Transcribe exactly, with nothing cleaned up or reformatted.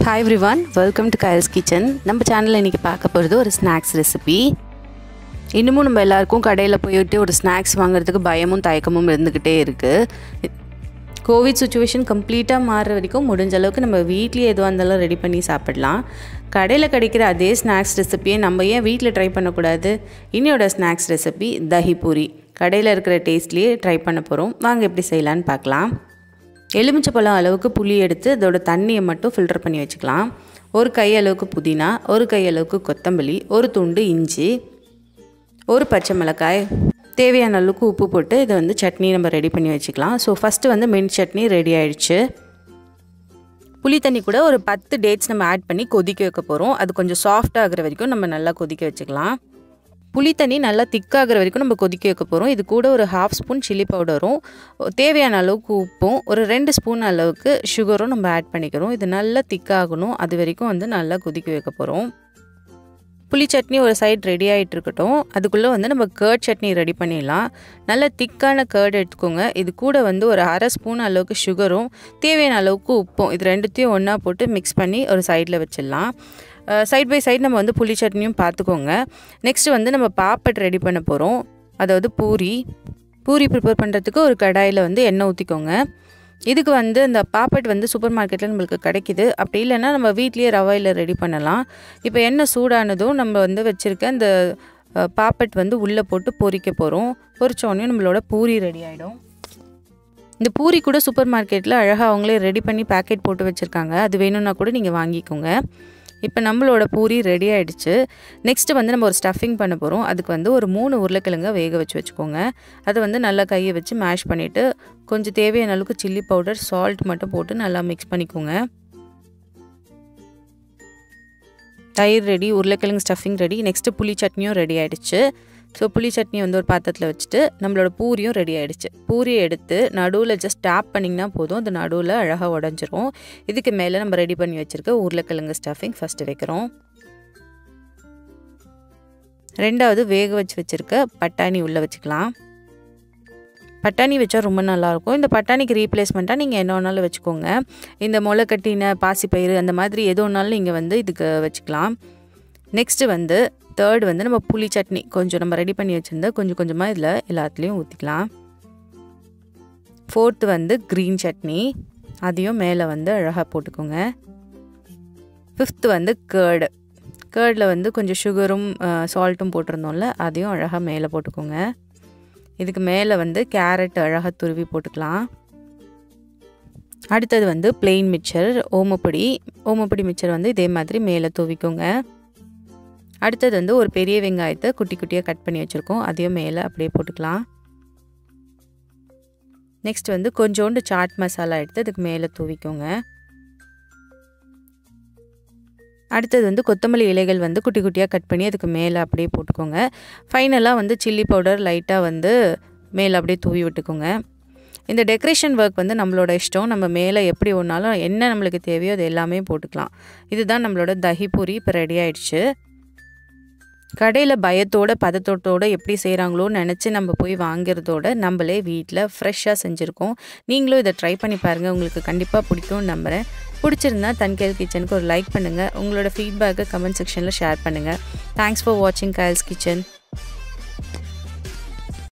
Hi everyone, welcome to Kyle's Kitchen. நம்ம சேனல்ல இன்னைக்கு பார்க்க போறது ஒரு ஸ்நாக்ஸ் ரெசிபி. இன்னமும் நம்ம எல்லாருக்கும் கடையில் போயிட்டு ஒரு ஸ்நாக்ஸ் வாங்குறதுக்கு பயமும் தயக்கமும் இருந்துக்கிட்டே இருக்குது. கோவிட் சுச்சுவேஷன் கம்ப்ளீட்டாக மாறுற வரைக்கும் முடிஞ்ச அளவுக்கு நம்ம வீட்லேயே எதுவாக இருந்தாலும் ரெடி பண்ணி சாப்பிடலாம். கடையில் கிடைக்கிற அதே ஸ்நாக்ஸ் ரெசிப்பியை நம்ம ஏன் வீட்டில் ட்ரை பண்ணக்கூடாது? இன்னையோட ஸ்நாக்ஸ் ரெசிபி தஹி பூரி. கடையில் இருக்கிற டேஸ்ட்லேயே ட்ரை பண்ண போகிறோம். வாங்க எப்படி செய்யலான்னு பார்க்கலாம். எலுமிச்சப்பழம் அளவுக்கு புளி எடுத்து அதோட தண்ணியை மட்டும் ஃபில்டர் பண்ணி வச்சுக்கலாம். ஒரு கை அளவுக்கு புதினா, ஒரு கை அளவுக்கு கொத்தமல்லி, ஒரு துண்டு இஞ்சி, ஒரு பச்சை மிளகாய், தேவையான அளவுக்கு உப்பு போட்டு இதை வந்து சட்னி நம்ம ரெடி பண்ணி வச்சுக்கலாம். ஸோ ஃபஸ்ட்டு வந்து மின்ட் சட்னி ரெடி ஆகிடுச்சு. புளி தண்ணி கூட ஒரு பத்து டேட்ஸ் நம்ம ஆட் பண்ணி கொதிக்க வைக்க போகிறோம். அது கொஞ்சம் சாஃப்ட் ஆகிற வரைக்கும் நம்ம நல்லா கொதிக்க வச்சுக்கலாம். புளி தண்ணி நல்லா திக்காகிற வரைக்கும் நம்ம கொதிக்க வைக்க போகிறோம். இது கூட ஒரு ஹாஃப் ஸ்பூன் சில்லி பவுடரும், தேவையான அளவுக்கு உப்பும், ஒரு ரெண்டு ஸ்பூன் அளவுக்கு சுகரும் நம்ம ஆட் பண்ணிக்கிறோம். இது நல்லா திக்காகணும். அது வரைக்கும் வந்து நல்லா கொதிக்க வைக்க போகிறோம். புளி சட்னி ஒரு சைட் ரெடி ஆகிட்டு இருக்கட்டும். அதுக்குள்ளே வந்து நம்ம கர்ட் சட்னி ரெடி பண்ணிடலாம். நல்ல திக்கான கர்ட் எடுத்துக்கோங்க. இது கூட வந்து ஒரு அரை ஸ்பூன் அளவுக்கு சுகரும், தேவையான அளவுக்கு உப்பும், இது ரெண்டுத்தையும் ஒன்றா போட்டு மிக்ஸ் பண்ணி ஒரு சைடில் வச்சிடலாம். சைட் பை சைட் நம்ம வந்து புளி சட்னியும் பார்த்துக்கோங்க. நெக்ஸ்ட்டு வந்து நம்ம பாப்பட் ரெடி பண்ண போகிறோம். அதாவது பூரி பூரி ப்ரிப்பேர் பண்ணுறதுக்கு ஒரு கடாயில் வந்து எண்ணெய் ஊற்றிக்கோங்க. இதுக்கு வந்து இந்த பாப்பட் வந்து சூப்பர் மார்க்கெட்டில் நம்மளுக்கு கிடைக்கிது. அப்படி இல்லைன்னா நம்ம வீட்லேயே ரவையில் ரெடி பண்ணலாம். இப்போ எண்ணெய் சூடானதும் நம்ம வந்து வச்சுருக்க இந்த பாப்பட் வந்து உள்ளே போட்டு பொரிக்க போகிறோம். பொரிச்சோடனே நம்மளோட பூரி ரெடி ஆகிடும். இந்த பூரி கூட சூப்பர் மார்க்கெட்டில் அழகாக அவங்களே ரெடி பண்ணி பேக்கெட் போட்டு வச்சுருக்காங்க. அது வேணும்னா கூட நீங்கள் வாங்கிக்கோங்க. இப்போ நம்மளோட பூரி ரெடி ஆகிடுச்சு. நெக்ஸ்ட்டு வந்து நம்ம ஒரு ஸ்டஃபிங் பண்ண போகிறோம். அதுக்கு வந்து ஒரு மூணு உருளைக்கிழங்க வேக வச்சு வச்சுக்கோங்க. அதை வந்து நல்லா கையை வச்சு மேஷ் பண்ணிவிட்டு கொஞ்சம் தேவையான அளவுக்கு சில்லி பவுடர், சால்ட் மட்டும் போட்டு நல்லா மிக்ஸ் பண்ணிக்கோங்க. தயிர் ரெடி, உருளைக்கிழங்கு ஸ்டஃபிங் ரெடி. நெக்ஸ்ட்டு புளி சட்னியும் ரெடி ஆகிடுச்சு. ஸோ புளி சட்னி வந்து ஒரு பாத்திரத்தில் வச்சுட்டு நம்மளோட பூரியும் ரெடி ஆகிடுச்சு. பூரியை எடுத்து நடுவில் ஜஸ்ட் டேப் பண்ணிங்கன்னா போதும். அது நடுவில் அழகாக உடஞ்சிரும். இதுக்கு மேலே நம்ம ரெடி பண்ணி வச்சுருக்க உருளைக்கிழங்கு ஸ்டஃபிங் ஃபஸ்ட்டு வைக்கிறோம். ரெண்டாவது வேக வச்சு வச்சுருக்க பட்டாணி உள்ளே வச்சுக்கலாம். பட்டாணி வச்சா ரொம்ப நல்லாயிருக்கும். இந்த பட்டாணிக்கு ரீப்ளேஸ்மெண்ட்டாக நீங்கள் என்ன வேணாலும் வச்சுக்கோங்க. இந்த முளை கட்டின பாசிப்பயிறு அந்த மாதிரி எது ஒன்றாலும் நீங்கள் வந்து இதுக்கு வச்சுக்கலாம். நெக்ஸ்ட்டு வந்து தேர்ட் வந்து நம்ம புளி சட்னி கொஞ்சம் நம்ம ரெடி பண்ணி வச்சுருந்தா கொஞ்சம் கொஞ்சமாக இதில் எல்லாத்துலேயும் ஊற்றிக்கலாம். ஃபோர்த்து வந்து க்ரீன் சட்னி, அதையும் மேலே வந்து அழகாக போட்டுக்கோங்க. ஃபிஃப்த்து வந்து கேர்டு கேர்டில் வந்து கொஞ்சம் சுகரும் சால்ட்டும் போட்டிருந்தோம்ல, அதையும் அழகாக மேலே போட்டுக்கோங்க. இதுக்கு மேலே வந்து கேரட் அழகாக துருவி போட்டுக்கலாம். அடுத்தது வந்து பிளெயின் மிக்சர், ஓமப்பொடி ஓமப்பொடி மிக்சர் வந்து இதே மாதிரி மேலே தூவிக்கோங்க. அடுத்தது வந்து ஒரு பெரிய வெங்காயத்தை குட்டி குட்டியாக கட் பண்ணி வச்சுருக்கோம். அதையும் மேலே அப்படியே போட்டுக்கலாம். நெக்ஸ்ட் வந்து கொஞ்சோண்டு சாட் மசாலா எடுத்து அதுக்கு மேலே தூவிக்கோங்க. அடுத்தது வந்து கொத்தமல்லி இலைகள் வந்து குட்டி குட்டியாக கட் பண்ணி அதுக்கு மேலே அப்படியே போட்டுக்கோங்க. ஃபைனலாக வந்து சில்லி பவுடர் லைட்டாக வந்து மேலே அப்படியே தூவி விட்டுக்கோங்க. இந்த டெக்கரேஷன் ஒர்க் வந்து நம்மளோட இஷ்டம். நம்ம மேலே எப்படி ஒன்றாலும் என்ன நம்மளுக்கு தேவையோ அது எல்லாமே போட்டுக்கலாம். இதுதான் நம்மளோட தஹி பூரி இப்போ ரெடி ஆகிடுச்சு. கடையில் பயத்தோட பதத்தோட்டோடு எப்படி செய்கிறாங்களோன்னு நினச்சி நம்ம போய் வாங்கிறதோட நம்மளே வீட்டில் ஃப்ரெஷ்ஷாக செஞ்சுருக்கோம். நீங்களும் இதை ட்ரை பண்ணி பாருங்கள். உங்களுக்கு கண்டிப்பாக பிடிக்கும்னு நம்புகிறேன். பிடிச்சிருந்தா தன்கேல் கிச்சனுக்கு ஒரு லைக் பண்ணுங்கள். உங்களோட ஃபீட்பேக்கை கமெண்ட் செக்ஷனில் ஷேர் பண்ணுங்கள். தேங்க்ஸ் ஃபார் வாட்சிங் கைல்ஸ் கிச்சன்.